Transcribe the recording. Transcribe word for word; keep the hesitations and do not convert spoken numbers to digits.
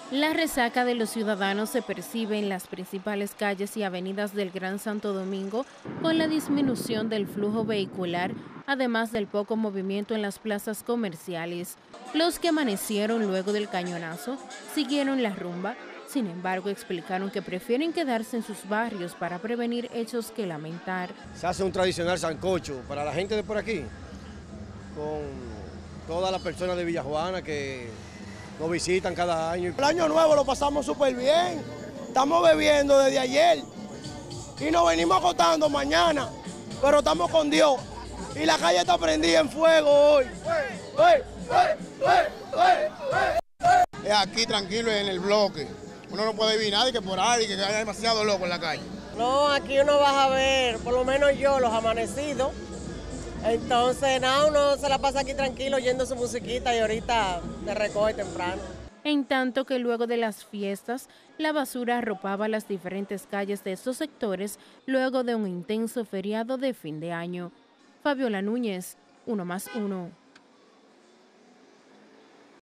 La resaca de los ciudadanos se percibe en las principales calles y avenidas del Gran Santo Domingo con la disminución del flujo vehicular, además del poco movimiento en las plazas comerciales. Los que amanecieron luego del cañonazo siguieron la rumba, sin embargo explicaron que prefieren quedarse en sus barrios para prevenir hechos que lamentar. Se hace un tradicional sancocho para la gente de por aquí, con todas las personas de Villajuana que nos visitan cada año. El año nuevo lo pasamos súper bien, estamos bebiendo desde ayer y nos venimos acostando mañana, pero estamos con Dios y la calle está prendida en fuego hoy. Es aquí tranquilo en el bloque, uno no puede vivir nadie que por ahí, que haya demasiado loco en la calle. No, aquí uno va a ver, por lo menos yo, los amanecidos. Entonces, nada, uno se la pasa aquí tranquilo oyendo su musiquita y ahorita se recoge temprano. En tanto que luego de las fiestas, la basura arropaba las diferentes calles de estos sectores luego de un intenso feriado de fin de año. Fabiola Núñez, Uno más Uno.